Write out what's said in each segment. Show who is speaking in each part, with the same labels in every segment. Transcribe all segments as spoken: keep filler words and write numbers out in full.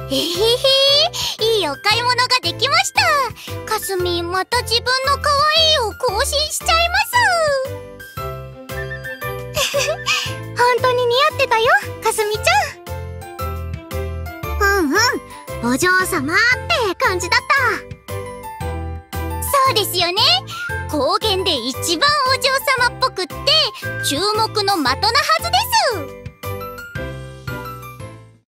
Speaker 1: へへへ、いいお買い物ができました。かすみ、また自分の可愛いを更新しちゃいます。本当に似合ってたよ、かすみちゃん。うんうん、お嬢様って感じだった。そうですよね。高原で一番お嬢様っぽくって注目の的なはずです。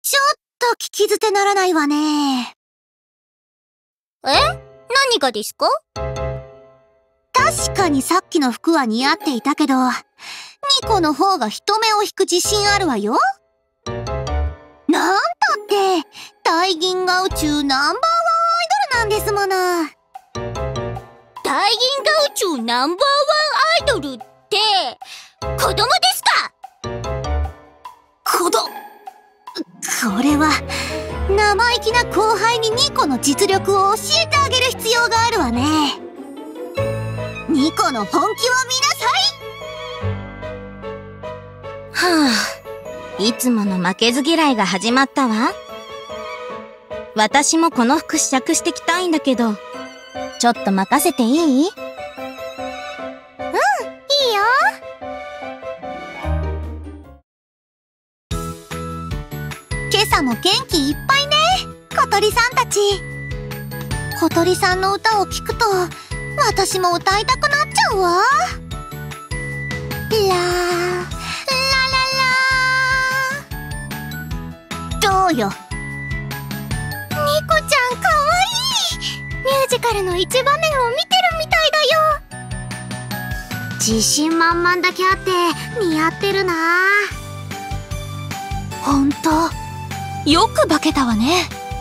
Speaker 1: ちょっと聞き捨てならないわね。え？何がですか？確かにさっきの服は似合っていたけど、ニコの方が人目を引く自信あるわよ。なんたって大銀河宇宙ナンバーワンアイドルなんですもの。大銀河宇宙ナンバーワンアイドルって子供ですか？子供。これは生意気な後輩にニコの実力を教えてあげる必要があるわね。ニコの本気を見なさい。はあ、いつもの負けず嫌いが始まったわ。私もこの服試着してきたいんだけど、ちょっと任せていい？うん、いいよ。今朝も元気いっぱいね、小鳥さんたち。小鳥さんの歌を聴くと、私も歌いたくなっちゃうわ。ラー、ラララー。どうよ。ニコちゃんかわいい。ミュージカルの一場面を見てるみたいだよ。自信満々だけあって似合ってるな。ほんとよく化けたわね。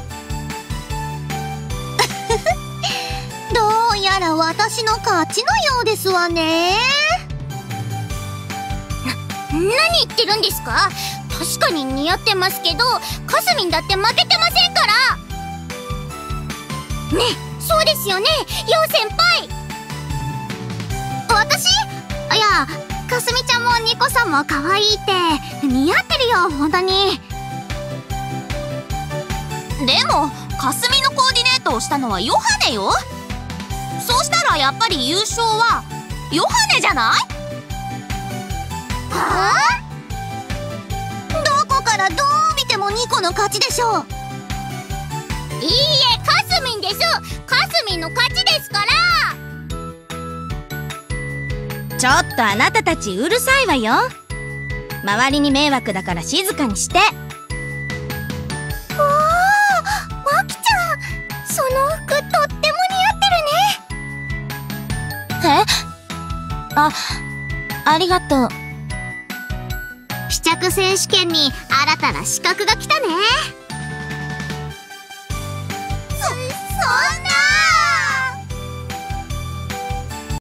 Speaker 1: どうやら私の勝ちのようですわね。な、何言ってるんですか？確かに似合ってますけど、かすみんだって負けてませんから。ね、そうですよね、よう先輩。私？いや、かすみちゃんもニコさんも可愛いって似合ってるよ、本当に。でもかすみのコーディネートをしたのはヨハネよ。そうしたらやっぱり優勝はヨハネじゃない？はあ？どこからどう見てもニコの勝ちでしょう。いいえ、かすみんです。かすみんの勝ちですから。ちょっとあなたたちうるさいわよ。周りに迷惑だから静かにして。おー、マキちゃん、その服とっても似合ってるね。え？あ、ありがとう。試着選手権に新たな資格が来たね。